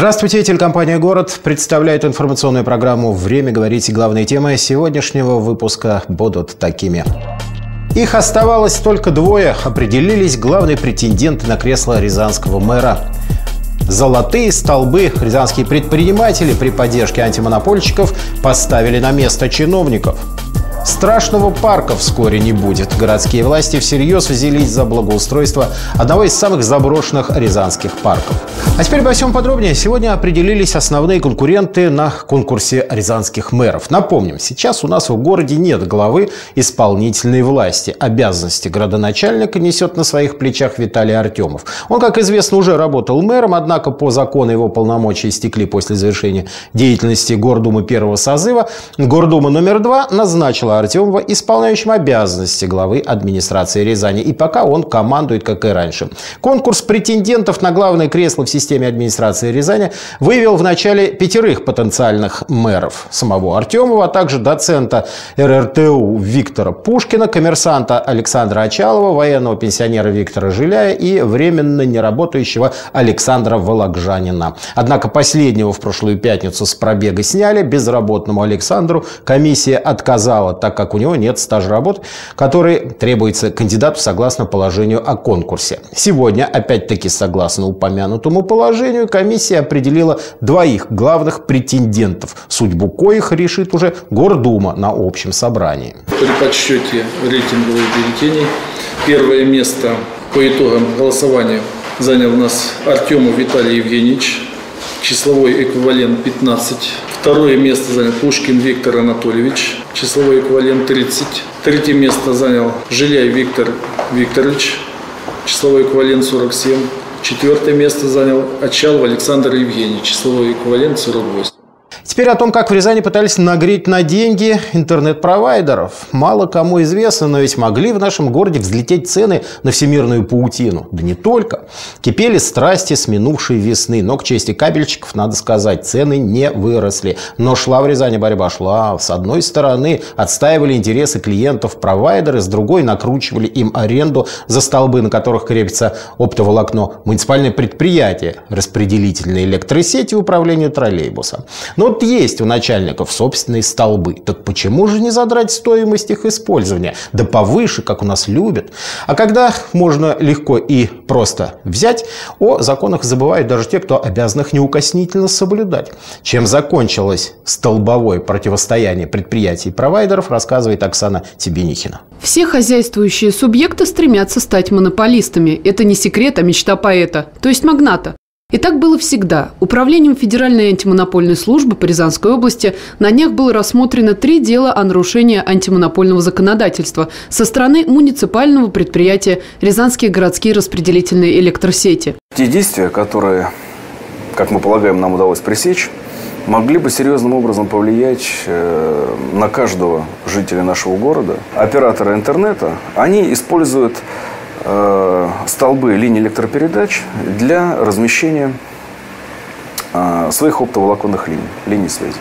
Здравствуйте, телекомпания «Город» представляет информационную программу «Время говорить». Главные темы сегодняшнего выпуска будут такими. Их оставалось только двое. Определились главные претенденты на кресло рязанского мэра. Золотые столбы рязанские предприниматели при поддержке антимонопольщиков поставили на место чиновников. Страшного парка вскоре не будет. Городские власти всерьез взялись за благоустройство одного из самых заброшенных рязанских парков. А теперь обо всем подробнее. Сегодня определились основные конкуренты на конкурсе рязанских мэров. Напомним, сейчас у нас в городе нет главы исполнительной власти. Обязанности градоначальника несет на своих плечах Виталий Артемов. Он, как известно, уже работал мэром, однако по закону его полномочия истекли после завершения деятельности Гордумы первого созыва. Гордума номер 2 назначила Артемова исполняющим обязанности главы администрации Рязани. И пока он командует, как и раньше. Конкурс претендентов на главное кресло в системе администрации Рязани выявил в начале 5 потенциальных мэров. Самого Артемова, а также доцента РРТУ Виктора Пушкина, коммерсанта Александра Очалова, военного пенсионера Виктора Жиляя и временно неработающего Александра Вологжанина. Однако последнего в прошлую пятницу с пробега сняли. Безработному Александру комиссия отказала, так как у него нет стажа работы, который требуется кандидату согласно положению о конкурсе. Сегодня, опять-таки согласно упомянутому положению, комиссия определила 2 главных претендентов, судьбу коих решит уже Гордума на общем собрании. При подсчете рейтинговых бюллетеней первое место по итогам голосования занял у нас Артемов Виталий Евгеньевич, числовой эквивалент 15. Второе место занял Пушкин Виктор Анатольевич, числовой эквивалент 30. Третье место занял Жиляй Виктор Викторович, числовой эквивалент 47. Четвертое место занял Очалов Александр Евгеньевич, числовой эквивалент 48. Теперь о том, как в Рязани пытались нагреть на деньги интернет-провайдеров. Мало кому известно, но ведь могли в нашем городе взлететь цены на всемирную паутину. Да не только. Кипели страсти с минувшей весны. Но, к чести кабельщиков, надо сказать, цены не выросли. Но шла в Рязани борьба, шла. С одной стороны, отстаивали интересы клиентов провайдеры, с другой накручивали им аренду за столбы, на которых крепится оптоволокно. Муниципальное предприятие распределительной электросети управления троллейбуса. Но вот есть у начальников собственные столбы. Так почему же не задрать стоимость их использования? Да повыше, как у нас любят. А когда можно легко и просто взять, о законах забывают даже те, кто обязан их неукоснительно соблюдать. Чем закончилось столбовое противостояние предприятий и провайдеров, рассказывает Оксана Тебенихина. Все хозяйствующие субъекты стремятся стать монополистами. Это не секрет, а мечта поэта, то есть магната. И так было всегда. Управлением Федеральной антимонопольной службы по Рязанской области на днях было рассмотрено 3 дела о нарушении антимонопольного законодательства со стороны муниципального предприятия «Рязанские городские распределительные электросети». Те действия, которые, как мы полагаем, нам удалось пресечь, могли бы серьезным образом повлиять на каждого жителя нашего города. Операторы интернета, они используют столбы линий электропередач для размещения своих оптоволоконных линий связи.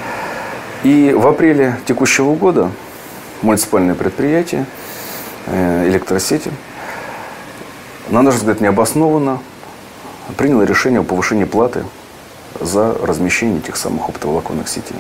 И в апреле текущего года муниципальное предприятие электросети, на наш взгляд, необоснованно приняло решение о повышении платы за размещение этих самых оптоволоконных сетей.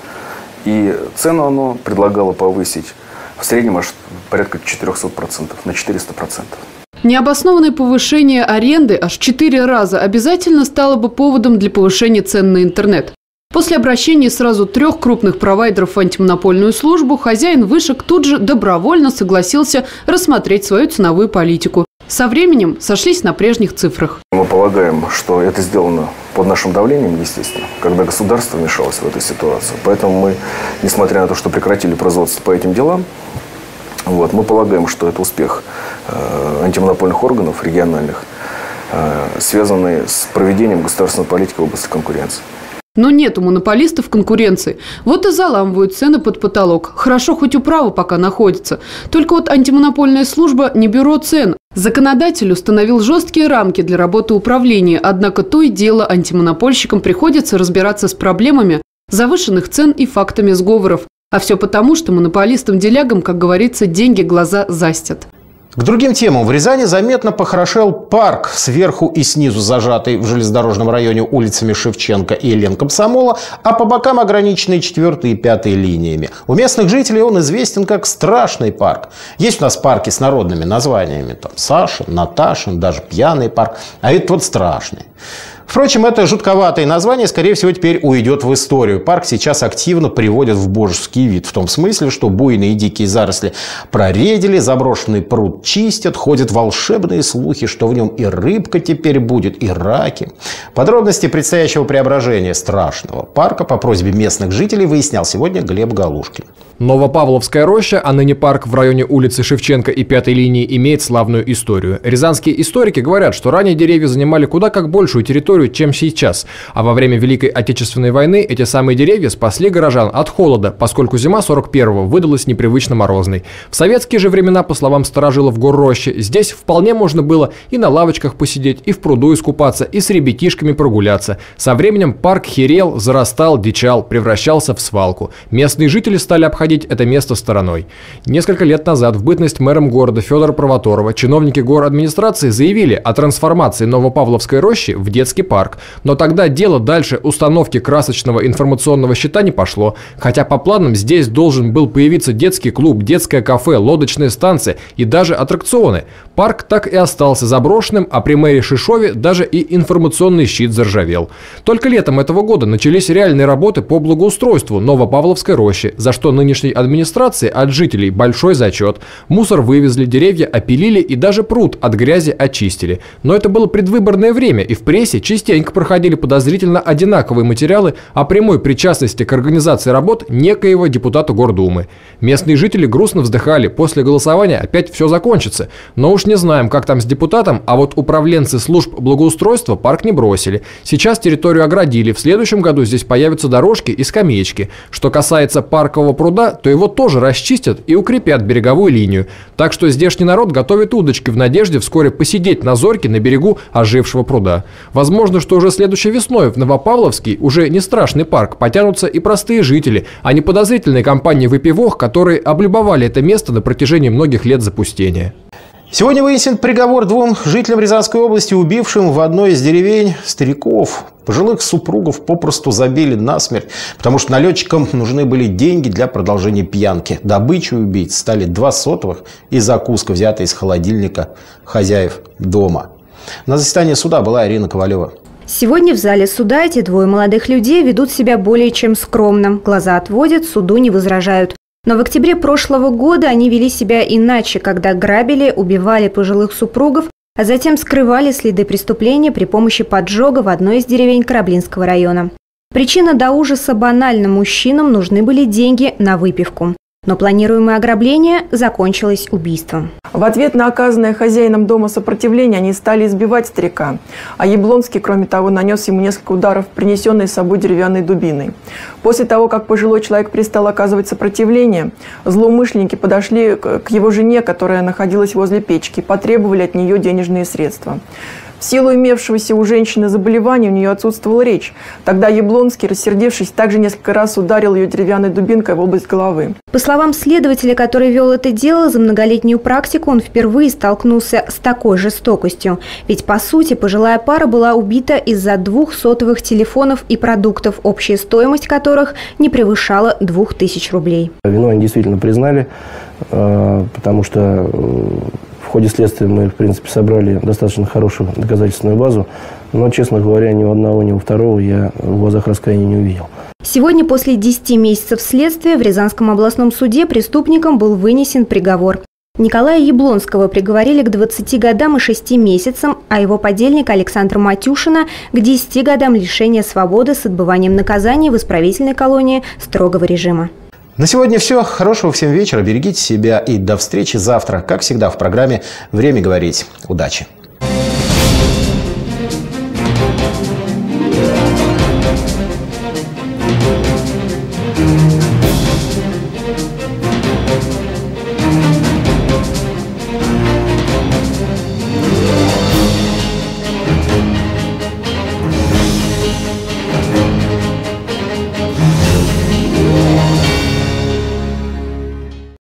И цену оно предлагало повысить в среднем аж порядка 400%, на 400%. Необоснованное повышение аренды аж 4 раза обязательно стало бы поводом для повышения цен на интернет. После обращения сразу 3 крупных провайдеров в антимонопольную службу хозяин вышек тут же добровольно согласился рассмотреть свою ценовую политику. Со временем сошлись на прежних цифрах. Мы полагаем, что это сделано под нашим давлением, естественно, когда государство вмешалось в эту ситуацию. Поэтому мы, несмотря на то, что прекратили производство по этим делам, мы полагаем, что это успех антимонопольных органов региональных, связанный с проведением государственной политики в области конкуренции. Но нет у монополистов конкуренции. Вот и заламывают цены под потолок. Хорошо, хоть управа пока находится. Только вот антимонопольная служба не бюро цен. Законодатель установил жесткие рамки для работы управления, однако то и дело антимонопольщикам приходится разбираться с проблемами завышенных цен и фактами сговоров. А все потому, что монополистам-делягам, как говорится, деньги глаза застят. К другим темам. В Рязани заметно похорошел парк, сверху и снизу зажатый в железнодорожном районе улицами Шевченко и Ленкомсомола, а по бокам ограниченный 4 и 5 линиями. У местных жителей он известен как страшный парк. Есть у нас парки с народными названиями. Там Сашин, Наташин, даже Пьяный парк. А это вот страшный. Впрочем, это жутковатое название, скорее всего, теперь уйдет в историю. Парк сейчас активно приводят в божеский вид. В том смысле, что буйные дикие заросли проредили, заброшенный пруд чистят, ходят волшебные слухи, что в нем и рыбка теперь будет, и раки. Подробности предстоящего преображения страшного парка по просьбе местных жителей выяснял сегодня Глеб Галушкин. Новопавловская роща, а ныне парк в районе улицы Шевченко и 5 линии, имеет славную историю. Рязанские историки говорят, что ранее деревья занимали куда как большую территорию, чем сейчас. А во время Великой Отечественной войны эти самые деревья спасли горожан от холода, поскольку зима 41-го выдалась непривычно морозной. В советские же времена, по словам старожилов горрощи, здесь вполне можно было и на лавочках посидеть, и в пруду искупаться, и с ребятишками прогуляться. Со временем парк херел, зарастал, дичал, превращался в свалку. Местные жители стали обходить это место стороной. Несколько лет назад в бытность мэром города Федора Провоторова чиновники горадминистрации заявили о трансформации Новопавловской рощи в детский парк. Но тогда дело дальше установки красочного информационного щита не пошло. Хотя по планам здесь должен был появиться детский клуб, детское кафе, лодочная станция и даже аттракционы. Парк так и остался заброшенным, а при мэре Шишове даже и информационный щит заржавел. Только летом этого года начались реальные работы по благоустройству Новопавловской рощи, за что нынешней администрации от жителей большой зачет. Мусор вывезли, деревья опилили и даже пруд от грязи очистили. Но это было предвыборное время, и в прессе частенько проходили подозрительно одинаковые материалы о прямой причастности к организации работ некоего депутата Гордумы. Местные жители грустно вздыхали, после голосования опять все закончится. Но уж не знаем, как там с депутатом, а вот управленцы служб благоустройства парк не бросили. Сейчас территорию оградили, в следующем году здесь появятся дорожки и скамеечки. Что касается паркового пруда, то его тоже расчистят и укрепят береговую линию. Так что здешний народ готовит удочки в надежде вскоре посидеть на зорьке на берегу ожившего пруда. Возможно, что уже следующей весной в Новопавловский, уже не страшный парк, потянутся и простые жители, а не подозрительные компании выпивок, которые облюбовали это место на протяжении многих лет запустения. Сегодня вынесен приговор 2 жителям Рязанской области, убившим в одной из деревень стариков. Пожилых супругов попросту забили насмерть, потому что налетчикам нужны были деньги для продолжения пьянки. Добычей убийц стали 2 сотовых и закуска, взятая из холодильника хозяев дома. На заседании суда была Ирина Ковалева. Сегодня в зале суда эти 2 молодых людей ведут себя более чем скромно. Глаза отводят, суду не возражают. Но в октябре прошлого года они вели себя иначе, когда грабили, убивали пожилых супругов, а затем скрывали следы преступления при помощи поджога в одной из деревень Кораблинского района. Причина до ужаса банальна: мужчинам нужны были деньги на выпивку. Но планируемое ограбление закончилось убийством. В ответ на оказанное хозяином дома сопротивление они стали избивать старика. А Яблонский, кроме того, нанес ему несколько ударов, принесенной с собой деревянной дубиной. После того, как пожилой человек перестал оказывать сопротивление, злоумышленники подошли к его жене, которая находилась возле печки, и потребовали от нее денежные средства. В силу имевшегося у женщины заболевания у нее отсутствовала речь. Тогда Яблонский, рассердившись, также несколько раз ударил ее деревянной дубинкой в область головы. По словам следователя, который вел это дело, за многолетнюю практику он впервые столкнулся с такой жестокостью. Ведь, по сути, пожилая пара была убита из-за 2 сотовых телефонов и продуктов, общая стоимость которых не превышала 2000 рублей. Вину они действительно признали, потому что в ходе следствия мы, в принципе, собрали достаточно хорошую доказательственную базу, но, честно говоря, ни у одного, ни у второго я в глазах раскаяния не увидел. Сегодня, после 10 месяцев следствия, в Рязанском областном суде преступникам был вынесен приговор. Николая Яблонского приговорили к 20 годам и 6 месяцам, а его подельника Александра Матюшина к 10 годам лишения свободы с отбыванием наказания в исправительной колонии строгого режима. На сегодня все. Хорошего всем вечера. Берегите себя и до встречи завтра, как всегда, в программе «Время говорить». Удачи!